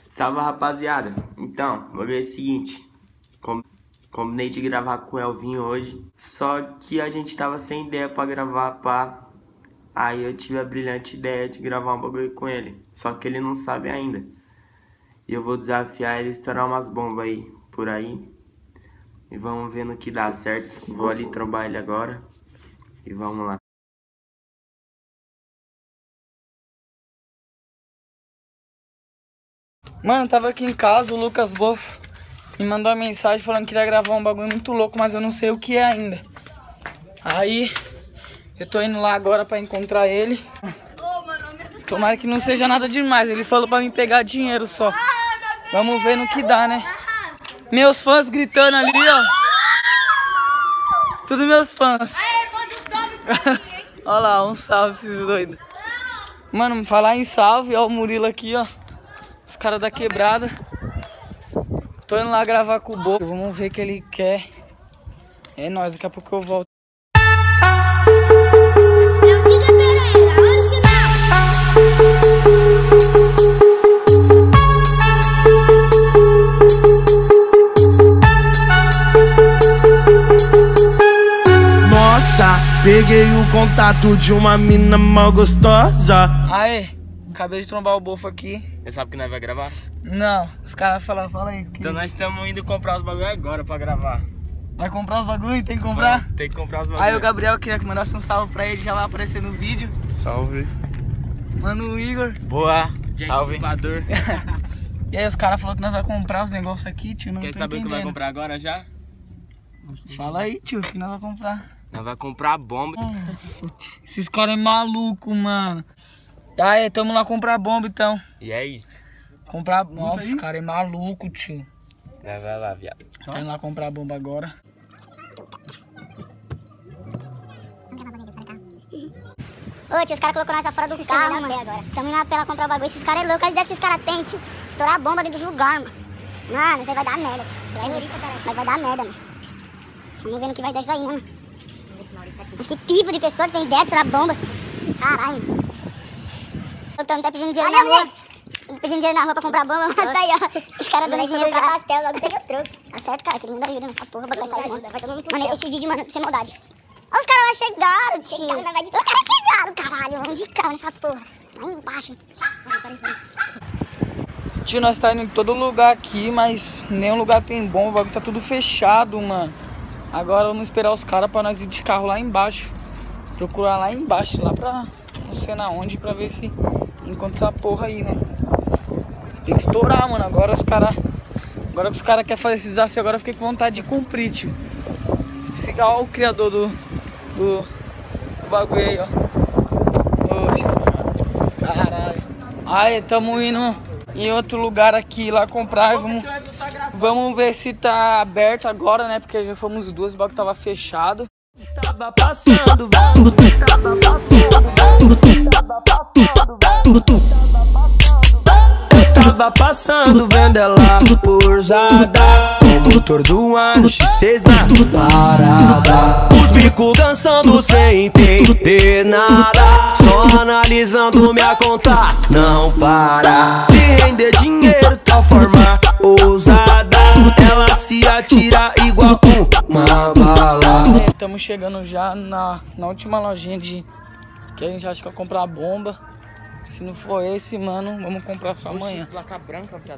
Salve, rapaziada. Então, vou ver o seguinte. Combinei de gravar com o Elvinho hoje. Só que a gente tava sem ideia pra gravar, pá. Aí eu tive a brilhante ideia de gravar um bagulho com ele. Só que ele não sabe ainda. E eu vou desafiar ele a estourar umas bombas aí, por aí. E vamos ver no que dá, certo? Vou ali trombar ele agora. E vamos lá. Mano, tava aqui em casa, o Lucas Bofo me mandou uma mensagem falando que queria gravar um bagulho muito louco, mas eu não sei o que é ainda. Aí, eu tô indo lá agora pra encontrar ele. Tomara que não seja nada demais, ele falou pra mim pegar dinheiro só. Vamos ver no que dá, né? Meus fãs gritando ali, ó. Tudo meus fãs. Olha lá, um salve pra esses doidos. Mano, falar em salve, ó o Murilo aqui, ó. Os caras da quebrada. Tô indo lá gravar com o Bo. Vamos ver o que ele quer. É nóis, daqui a pouco eu volto. Nossa, peguei o contato de uma mina mal gostosa. Aê, acabei de trombar o Bofo aqui. Você sabe que nós vai gravar? Não, os caras falaram, fala aí. Então nós estamos indo comprar os bagulho agora pra gravar. Vai comprar os bagulho? Tem que comprar? Tem que comprar os bagulho. Aí o Gabriel queria que mandasse um salve pra ele, já vai aparecer no vídeo. Salve. Mano, o Igor. Boa, Jack salve. E aí os caras falaram que nós vamos comprar os negócios aqui, tio, não Quer tô saber o que vai entendendo. comprar agora já? Fala aí, tio, o que nós vamos comprar. Nós vai comprar bomba. Esses caras é maluco, mano. Aí, tamo lá comprar bomba então. E é isso. Comprar... Nossa, os caras é maluco, tio. Vai lá, viado. Tá indo lá comprar bomba agora. Ô tio, os caras colocou nós fora do carro, mano. Tamo indo na pela comprar o bagulho. Esses caras é loucos. As ideias que esses caras têm, tio. Estourar a bomba dentro dos lugares, mano. Mano, isso aí vai dar merda, tio. Você vai ver. Mas vai dar merda, mano. Vamos ver no que vai dar isso aí, né, mano? Mas que tipo de pessoa que tem ideia de estourar bomba? Caralho, mano. Eu tô até pedindo dinheiro na rua. Pedindo dinheiro na rua pra comprar bomba. Mas tá aí, ó. Os caras dando dinheiro de pastel, logo peguei o troco. Tá certo, cara. Todo mundo ajuda nessa porra. Vai sair junto. Mano, esse vídeo, mano, sem maldade. Olha os caras lá chegaram, tio. Os caras chegaram, caralho. Vamos de carro nessa porra. Lá embaixo. Tio, nós tá indo em todo lugar aqui, mas nenhum lugar tem bomba. O bagulho tá tudo fechado, mano. Agora vamos esperar os caras pra nós ir de carro lá embaixo. Procurar lá embaixo, lá pra não sei na onde, pra ver se encontra essa porra aí, né? Tem que estourar, mano. Agora os caras querem fazer esse desafio, agora eu fiquei com vontade de cumprir, tio. Olha o criador do bagulho aí, ó. Oxe. Caralho. Aí, tamo indo em outro lugar aqui lá comprar e vamos ver se tá aberto agora, né? Porque já fomos duas, o bagulho tava fechado. Tava passando, tava passando, vendo ela usada, com o motor do ano X6 na parada. Os bicos dançando sem entender nada, só analisando minha conta, não para de render dinheiro, tal forma ousada. Ela se atira igual uma bala. Estamos chegando já na última lojinha que a gente acha que vai comprar bomba. Se não for esse, mano, vamos comprar só amanhã. Placa branca, viado.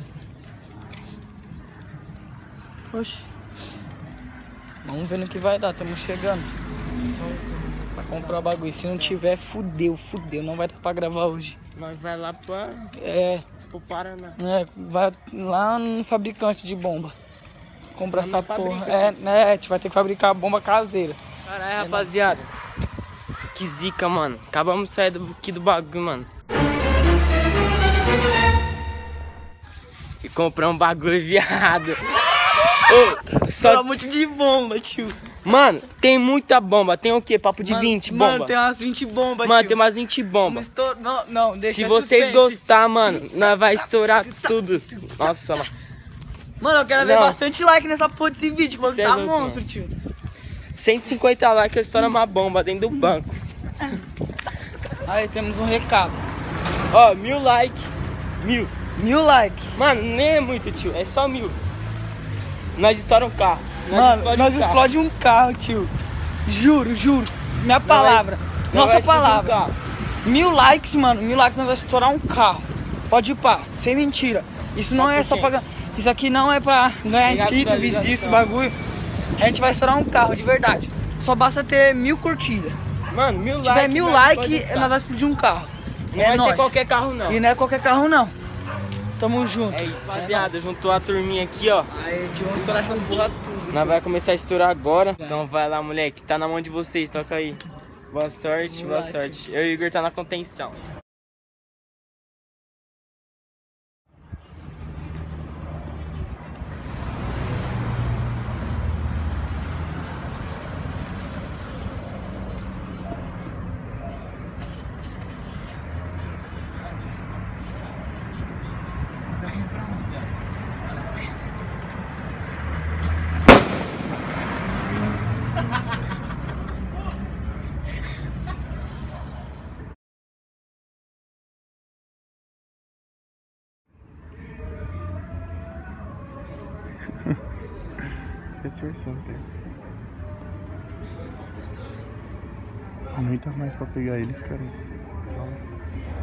Oxi. Vamos ver no que vai dar, estamos chegando. Pra comprar o bagulho. Se não tiver, fudeu. Não vai dar pra gravar hoje. Nós vai lá pra... pro Paraná. Vai lá no fabricante de bomba. Comprar essa porra. Fabrica. A gente vai ter que fabricar a bomba caseira. Caralho, rapaziada. Que zica, mano. Acabamos de sair aqui do bagulho, mano. E comprar um bagulho, viado. Só um monte de bomba, tio. Mano, tem muita bomba. Tem o quê? Papo de 20 bomba? Mano, tem umas 20 bombas, mano, tio. tem umas 20 bombas. Não, deixa. Se vocês gostarem, mano, nós vai estourar tudo. Nossa, mano. Mano, eu quero ver bastante like nessa porra desse vídeo, que tá monstro, tio. 150 likes, eu estouro uma bomba dentro do banco. Aí, temos um recado. Ó, 1000 likes. 1000. 1000 likes. Mano, nem é muito, tio. É só 1000. Nós estoura um carro. Nós explode um carro, tio. Juro, juro. Minha palavra. Nossa palavra. 1000 likes, mano. 1000 likes nós vamos estourar um carro. Pode ir pá. Sem mentira. Isso não é só pra... Isso aqui não é pra ganhar inscrito, vizinho, esse bagulho. A gente vai estourar um carro, de verdade. Só basta ter 1000 curtidas. Mano, 1000 likes. Se tiver 1000 likes, nós vamos explodir um carro. Não vai ser qualquer carro, não. E não é qualquer carro, não. Tamo junto. É isso, rapaziada. Juntou a turminha aqui, ó. Aí, tio, vamos estourar essas porra tudo. Nós vai começar a estourar agora. Então vai lá, moleque. Tá na mão de vocês. Toca aí. Boa sorte, boa sorte. Eu e o Igor tá na contenção. Fica disfarçando, cara. Muita mais pra pegar eles, cara. Calma.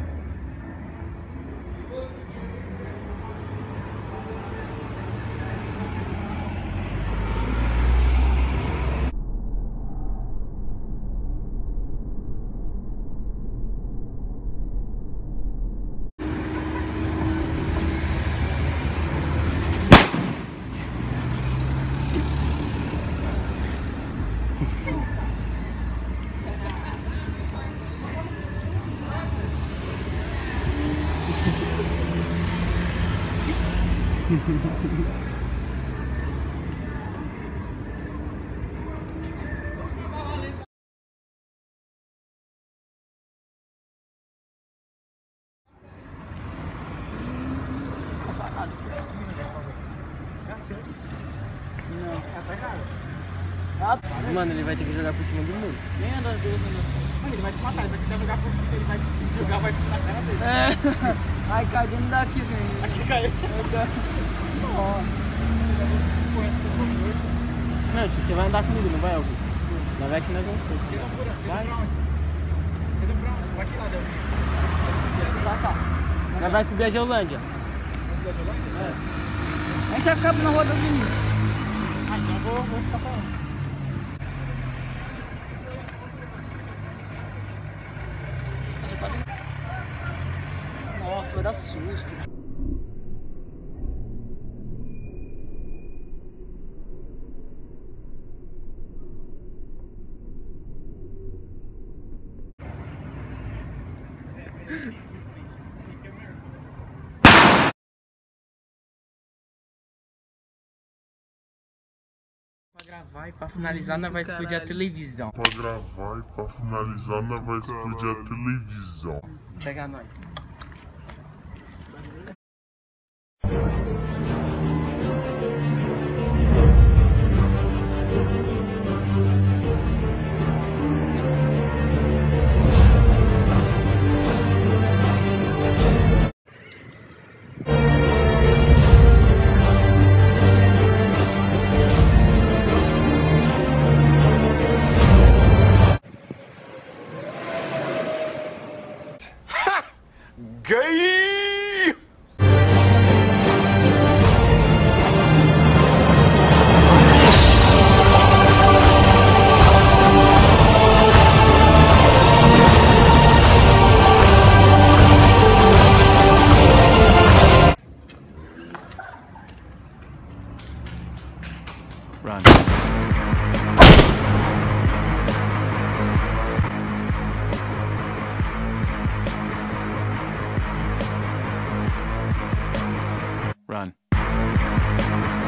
Mano, ele vai ter que jogar por cima do muro. Nem anda Deus, Mano, ele vai se matar, ele vai tentar jogar por cima, ele vai jogar, vai na cara dele. Ai, cai dentro daqui, assim. Aqui caiu. Não, tio, você vai andar comigo, não vai, Alvin? Não vai que nós vamos ser. Vocês vão pra onde? Vocês vão pra onde? Vai aqui lá, Del. Tá, tá. Nós vai subir a Geolândia. Vai subir a Geolândia? A gente acaba na rua das meninas. Ah, então eu vou ficar pra lá. Nossa, vai dar susto. Pra gravar e pra finalizar, nós vai explodir a televisão. Pra gravar e pra finalizar, nós vai explodir a televisão. Pega nós. Gay! Run. Run.